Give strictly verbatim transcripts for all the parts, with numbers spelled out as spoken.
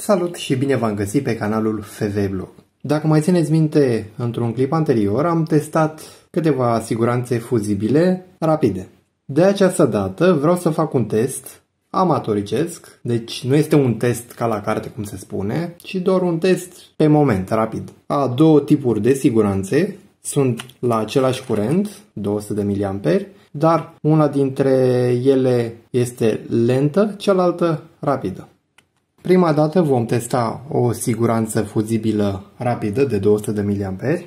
Salut și bine v-am găsit pe canalul F V Blog. Dacă mai țineți minte, într-un clip anterior am testat câteva asiguranțe fuzibile rapide. De această dată vreau să fac un test amatoricesc, deci nu este un test ca la carte cum se spune, ci doar un test pe moment, rapid. A două tipuri de siguranțe, sunt la același curent, două sute de miliamperi, dar una dintre ele este lentă, cealaltă rapidă. Prima dată vom testa o siguranță fuzibilă rapidă de două sute de miliamperi.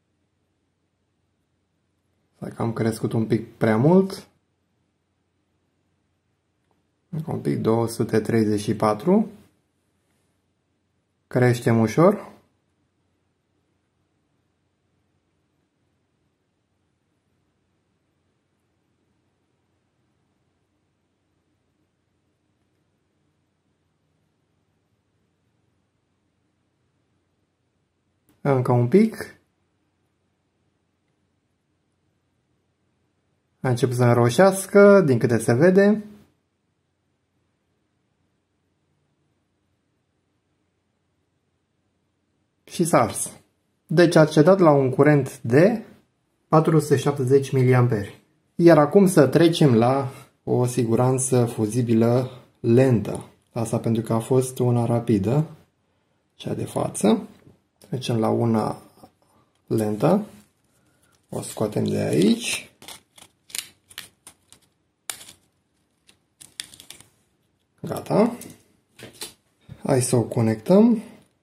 Dacă am crescut un pic prea mult. Un pic, două sute treizeci și patru. Creștem ușor. Încă un pic. A început să înroșească, din câte se vede. Și s-a ars. Deci a cedat la un curent de patru sute șaptezeci miliamperi. Iar acum să trecem la o siguranță fuzibilă lentă. Asta pentru că a fost una rapidă, cea de față. Trecem la una lentă. O scoatem de aici. Gata. Hai să o conectăm.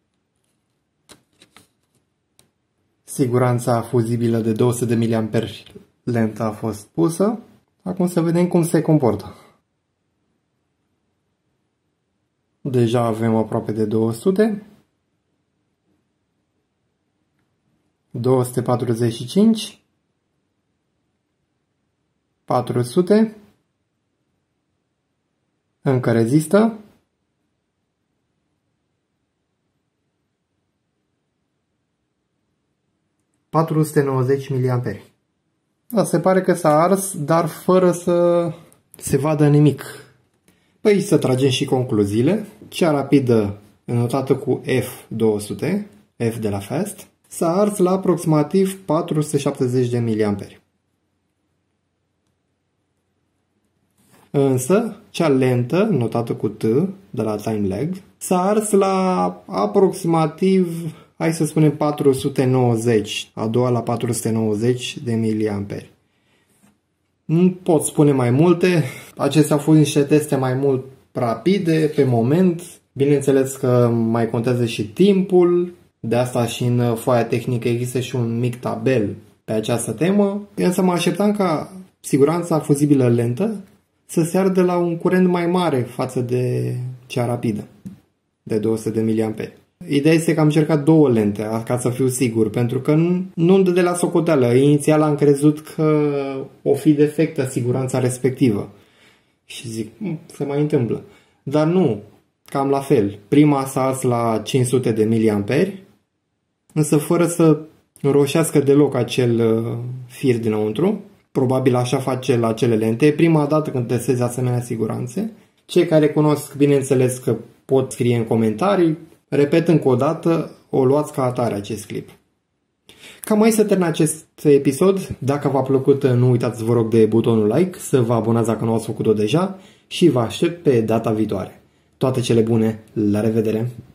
Siguranța fuzibilă de două sute de miliamperi lentă a fost pusă. Acum să vedem cum se comportă. Deja avem aproape de două sute. două sute patruzeci și cinci, patru sute, încă rezistă, patru sute nouăzeci miliamperi. Da, se pare că s-a ars, dar fără să se vadă nimic. Păi să tragem și concluziile. Cea rapidă, înotată cu F două sute, F de la Fast, s-a ars la aproximativ patru sute șaptezeci de miliamperi. Însă, cea lentă, notată cu T, de la Time Lag, s-a ars la aproximativ, hai să spunem, patru sute nouăzeci, a doua la patru sute nouăzeci de miliamperi. Nu pot spune mai multe, acestea au fost niște teste mai mult rapide, pe moment. Bineînțeles că mai contează și timpul. De asta și în foaia tehnică există și un mic tabel pe această temă. Însă mă așteptam ca siguranța fuzibilă lentă să se ardă la un curent mai mare față de cea rapidă, de două sute de miliamperi. Ideea este că am încercat două lente, ca să fiu sigur, pentru că nu îmi dă de la socoteală. Inițial am crezut că o fi defectă siguranța respectivă. Și zic, se mai întâmplă. Dar nu, cam la fel. Prima s-a ars la cinci sute de miliamperi, însă fără să înroșească deloc acel fir dinăuntru. Probabil așa face la cele lente. Prima dată când testezi asemenea siguranțe. Cei care cunosc, bineînțeles că pot scrie în comentarii. Repet încă o dată, o luați ca atare acest clip. Cam aici se termină acest episod. Dacă v-a plăcut, nu uitați, vă rog, de butonul like, să vă abonați dacă nu ați făcut-o deja și vă aștept pe data viitoare. Toate cele bune, la revedere!